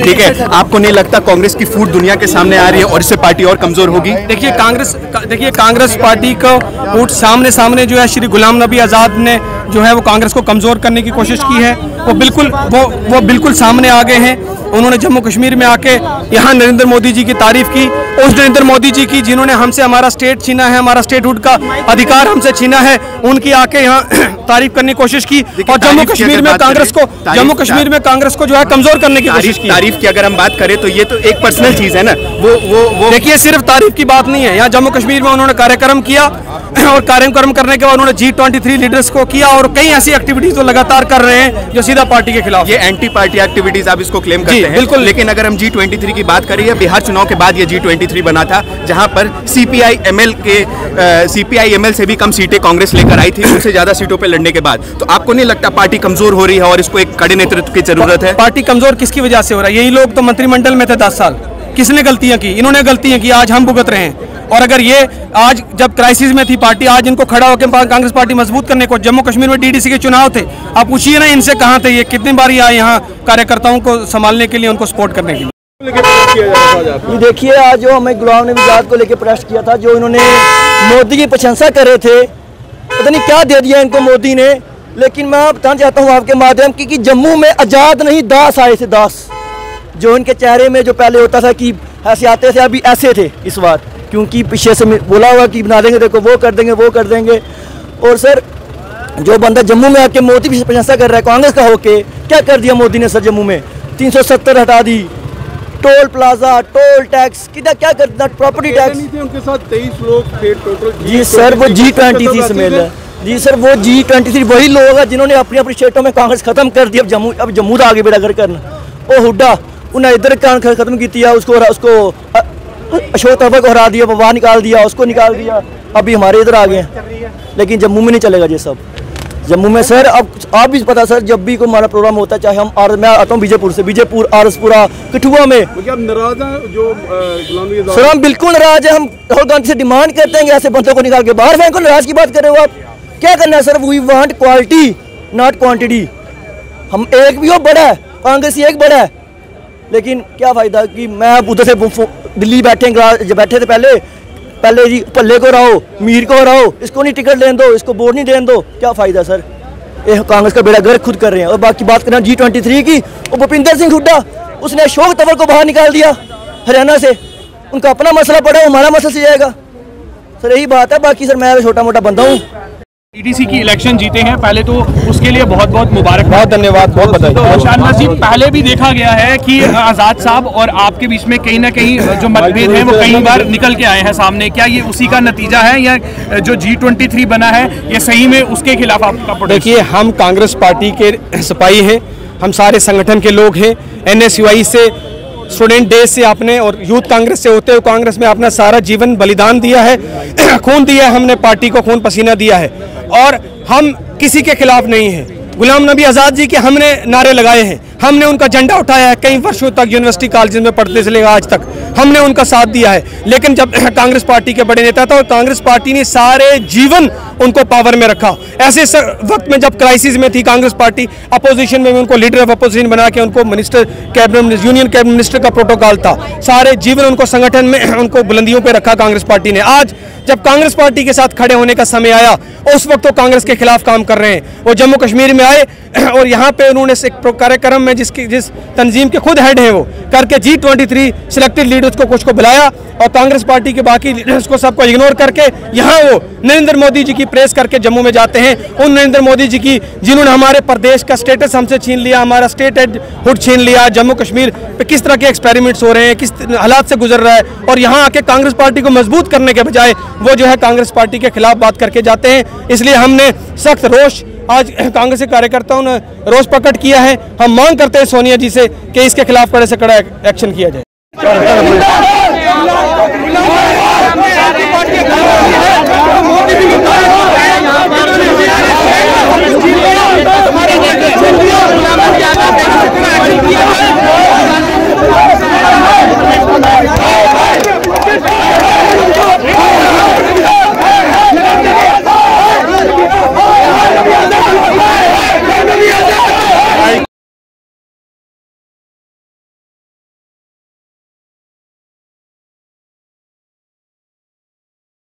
ठीक है, आपको नहीं लगता कांग्रेस की फूट दुनिया के सामने आ रही है और इससे पार्टी और कमजोर होगी? देखिए कांग्रेस पार्टी को फूट सामने जो है श्री गुलाम नबी आज़ाद ने जो है वो कांग्रेस को कमजोर करने की कोशिश की है। वो बिल्कुल सामने आ गए हैं। उन्होंने जम्मू कश्मीर में आके यहाँ नरेंद्र मोदी जी की तारीफ की। उस नरेंद्र मोदी जी की जिन्होंने हमसे हमारा स्टेट छीना है, हमारा स्टेटहुड का अधिकार हमसे छीना है, उनकी आके यहाँ तारीफ करने की कोशिश की और जम्मू कश्मीर में कांग्रेस को जो है कमजोर करने की कोशिश की। तारीफ की अगर हम बात करें तो ये तो एक पर्सनल चीज है ना। वो देखिए सिर्फ तारीफ की बात नहीं है। यहाँ जम्मू कश्मीर में उन्होंने कार्यक्रम किया और कार्यक्रम करने के बाद उन्होंने G23 लीडर्स को किया और कई ऐसी एक्टिविटीज तो लगातार कर रहे हैं जो सीधा पार्टी के खिलाफ। ये एंटी पार्टी एक्टिविटीज आप इसको क्लेम करते हैं? बिल्कुल। लेकिन अगर हम G23 की बात करें, बिहार चुनाव के बाद ये G23 बना था, जहां पर CPI-ML से भी कम सीटें कांग्रेस लेकर आई थी, उनसे ज्यादा सीटों पर लड़ने के बाद। तो आपको नहीं लगता पार्टी कमजोर हो रही है और इसको एक कड़े नेतृत्व की जरूरत है? पार्टी कमजोर किसकी वजह से हो रहा है? यही लोग तो मंत्रिमंडल में थे 10 साल। किसने गलतियां की? इन्होंने गलतियां की, आज हम भुगत रहे हैं। और अगर ये आज जब क्राइसिस में थी पार्टी, आज इनको खड़ा होकर कांग्रेस पार्टी मजबूत करने को, जम्मू कश्मीर में DDC के चुनाव थे, आप पूछिए ना इनसे कहाँ थे ये, कितनी बार आए यहाँ कार्यकर्ताओं को संभालने के लिए, उनको सपोर्ट करने के लिए। ये देखिए आज जो हमें गुलाम नबी आज़ाद को लेकर प्रेस किया था, जो इन्होंने मोदी की प्रशंसा कर रहे थे, पता नहीं क्या दे दिया इनको मोदी ने। लेकिन मैं बताना चाहता हूँ आपके माध्यम कि जम्मू में आज़ाद नहीं दास आए थे, दास। जो इनके चेहरे में जो पहले होता था कि ऐसे आते थे, अभी ऐसे थे इस बार, क्योंकि पीछे से बोला हुआ कि बना देंगे, देखो वो कर देंगे। और सर जो बंदा जम्मू में आके मोदी की प्रशंसा कर रहा है कांग्रेस का होके, क्या कर दिया मोदी ने सर जम्मू में? 370 हटा दी, टोल प्लाजा, टोल टैक्स, क्या कर दिया, प्रॉपर्टी टैक्स। उनके साथ 23 लोग थे टोटल। जी सर वो G23 समेत है। जी सर वो G23 वही लोग हैं जिन्होंने अपनी स्टेटों में कांग्रेस खत्म कर दी। अब जम्मू का आगे बेड़ा घर करना। वो हुड्डा उन्हें इधर कांग्रेस खत्म की, उसको अशोक तंवर को हरा दिया, बाहर निकाल दिया, उसको निकाल दिया, अभी हमारे इधर आ गए। लेकिन जम्मू में नहीं चलेगा ये सब। जम्मू में सर अब आप भी पता सर, जब भी कोई हमारा प्रोग्राम होता है, चाहे हम मैं आता हूँ बीजेपुर आरसपुरा कठुआ में, नाराज हैं जो सर हम बिल्कुल नाराज है। हम राहुल गांधी से डिमांड करते हैं ऐसे बंदों को निकाल के बाहर फेंको। नाराज की बात कर रहे हो आप? क्या करना है sir? We want quality not quantity. हम एक भी हो बड़ा है, कांग्रेस एक बड़ा है, लेकिन क्या फायदा कि मैं उधर से दिल्ली बैठे थे पहले जी पल्ले को रहो, मीर को रहो, इसको नहीं टिकट लेने दो, इसको वोट नहीं देने दो, क्या फायदा सर? ये कांग्रेस का बेड़ा गर्क खुद कर रहे हैं। और बाकी बात करना G23 की, वो भूपिंदर सिंह हुड्डा, उसने अशोक तंवर को बाहर निकाल दिया हरियाणा से। उनका अपना मसला पड़ा, हमारा मसला से जाएगा सर, यही बात है। बाकी सर मैं छोटा मोटा बंदा हूँ। DDC की इलेक्शन जीते हैं पहले, तो उसके लिए बहुत बहुत मुबारक, बहुत धन्यवाद, बहुत बधाई। तो शानवाज जी, पहले भी देखा गया है कि आज़ाद साहब और आपके बीच में कहीं ना कहीं जो मतभेद हैं वो कई बार निकल के आए हैं सामने। क्या ये उसी का नतीजा है या जो G23 बना है ये सही में उसके खिलाफ आपका? देखिए हम कांग्रेस पार्टी के सिपाही हैं, हम सारे संगठन के लोग हैं। NSUI से, स्टूडेंट डे से आपने और यूथ कांग्रेस से होते हुए कांग्रेस में अपना सारा जीवन बलिदान दिया है, खून दिया है, हमने पार्टी को खून पसीना दिया है और हम किसी के खिलाफ नहीं हैं। गुलाम नबी आज़ाद जी के हमने नारे लगाए हैं, हमने उनका झंडा उठाया है, कई वर्षों तक यूनिवर्सिटी कॉलेज में पढ़ते से लेकर आज तक हमने उनका साथ दिया है। लेकिन जब कांग्रेस पार्टी के बड़े नेता था और कांग्रेस पार्टी ने सारे जीवन उनको पावर में रखा, ऐसे वक्त में जब क्राइसिस में थी कांग्रेस पार्टी, अपोजिशन में उनको लीडर ऑफ अपोजिशन बना के उनको minister cabinet union cabinet minister का प्रोटोकॉल था, सारे जीवन उनको संगठन में उनको बुलंदियों पर रखा कांग्रेस पार्टी ने। आज जब कांग्रेस पार्टी के साथ खड़े होने का समय आया, उस वक्त तो कांग्रेस के खिलाफ काम कर रहे हैं। वो जम्मू कश्मीर में आए और यहाँ पे उन्होंने एक कार्यक्रम में जिस तंजीम के खुद हेड हैं वो करके G23 सिलेक्टेड लीडर्स को कुछ को बुलाया और कांग्रेस पार्टी के बाकी लीडर्स को सबको इग्नोर करके यहाँ वो नरेंद्र मोदी जी की प्रेस करके जम्मू में जाते हैं। उन नरेंद्र मोदी जी की जिन्होंने हमारे प्रदेश का स्टेटस हमसे छीन लिया, हमारा स्टेट हुड छीन लिया, जम्मू कश्मीर पे किस तरह के एक्सपेरिमेंट्स हो रहे हैं, किस हालात से गुजर रहा है, और यहाँ आके कांग्रेस पार्टी को मजबूत करने के बजाय वो जो है कांग्रेस पार्टी के खिलाफ बात करके जाते हैं। इसलिए हमने सख्त रोष आज कांग्रेस के कार्यकर्ताओं ने रोष प्रकट किया है। हम मांग करते हैं सोनिया जी से कि इसके खिलाफ कड़े से कड़ा एक्शन किया जाए।